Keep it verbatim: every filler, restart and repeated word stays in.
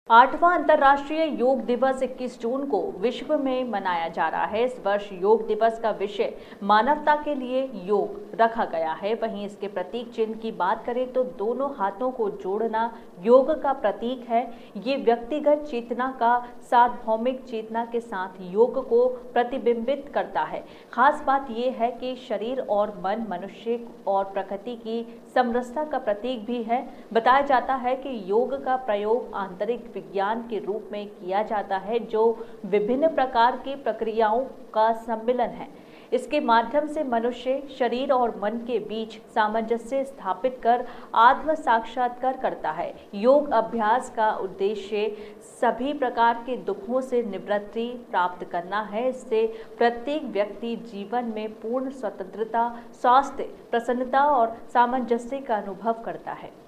आठवां अंतर्राष्ट्रीय योग दिवस इक्कीस जून को विश्व में मनाया जा रहा है। इस वर्ष योग दिवस का विषय मानवता के लिए योग रखा गया है। वहीं इसके प्रतीक चिन्ह की बात करें तो दोनों हाथों को जोड़ना योग का प्रतीक है। ये व्यक्तिगत चेतना का सार्वभौमिक चेतना के साथ योग को प्रतिबिंबित करता है। खास बात यह है कि शरीर और मन मनुष्य और प्रकृति की समरसता का प्रतीक भी है। बताया जाता है कि योग का प्रयोग आंतरिक विज्ञान के रूप में किया जाता है, जो विभिन्न प्रकार की प्रक्रियाओं का सम्मिलन है। इसके माध्यम से मनुष्य शरीर और मन के बीच सामंजस्य स्थापित कर आत्म साक्षात्कार करता है। योग अभ्यास का उद्देश्य सभी प्रकार के दुखों से निवृत्ति प्राप्त करना है। इससे प्रत्येक व्यक्ति जीवन में पूर्ण स्वतंत्रता, स्वास्थ्य, प्रसन्नता और सामंजस्य का अनुभव करता है।